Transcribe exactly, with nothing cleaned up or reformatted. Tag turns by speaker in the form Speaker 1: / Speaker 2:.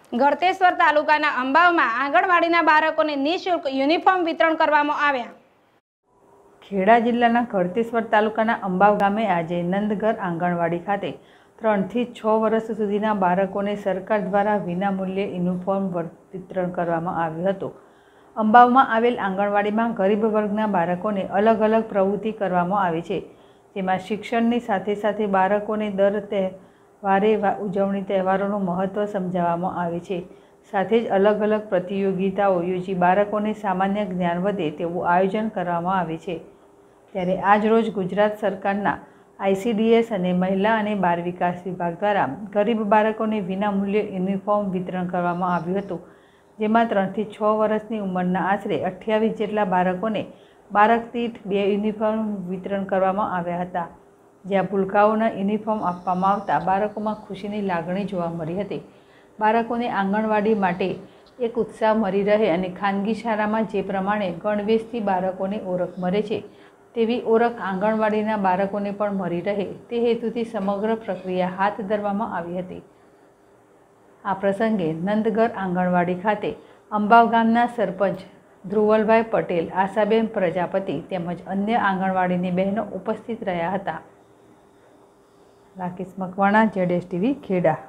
Speaker 1: ગળતેશ્વર તાલુકાના અંબાવમાં આંગણવાડીના બાળકોને નિઃશુલ્ક યુનિફોર્મ વિતરણ કરવામાં આવ્યા।
Speaker 2: ખેડા જિલ્લાના ગળતેશ્વર તાલુકાના અંબાવ ગામે આજે નંદઘર આંગણવાડી ખાતે ત્રણથી છ વર્ષ સુધીના બાળકોને સરકાર દ્વારા વિનામૂલ્યે યુનિફોર્મ વિતરણ કરવામાં આવ્યું હતું। અંબાવમાં આવેલ આંગણવાડીમાં ગરીબ વર્ગના બાળકોને અલગ અલગ પ્રવૃત્તિ કરવામાં આવી છે, જેમાં શિક્ષણની સાથે સાથે બાળકોને દર તહેવારે ઉજવણી તહેવારોનું મહત્ત્વ સમજાવવામાં આવે છે। સાથે જ અલગ અલગ પ્રતિયોગિતાઓ યોજી બાળકોને સામાન્ય જ્ઞાન વધે તેવું આયોજન કરવામાં આવે છે। ત્યારે આજ રોજ ગુજરાત સરકારના આઈસીડીએસ અને મહિલા અને બાળ વિકાસ વિભાગ દ્વારા ગરીબ બાળકોને વિનામૂલ્યે યુનિફોર્મ વિતરણ કરવામાં આવ્યું હતું, જેમાં ત્રણથી છ વર્ષની ઉંમરના આશરે અઠ્યાવીસ જેટલા બાળકોને બાળક દીઠ બે યુનિફોર્મ વિતરણ કરવામાં આવ્યા હતા, જ્યાં ભૂલકાઓના યુનિફોર્મ આપવામાં આવતા બાળકોમાં ખુશીની લાગણી જોવા મળી હતી। બાળકોને આંગણવાડી માટે એક ઉત્સાહ મળી રહે અને ખાનગી શાળામાં જે પ્રમાણે ગણવેશથી બાળકોને ઓળખ મળે છે તેવી ઓળખ આંગણવાડીના બાળકોને પણ મળી રહે તે હેતુથી સમગ્ર પ્રક્રિયા હાથ ધરવામાં આવી હતી। આ પ્રસંગે નંદઘર આંગણવાડી ખાતે અંબાવ ગામના સરપંચ ધ્રુવલભાઈ પટેલ, આશાબેન પ્રજાપતિ તેમજ અન્ય આંગણવાડીની બહેનો ઉપસ્થિત રહ્યા હતા। Rakesh Makwana, Z S TV, Kheda.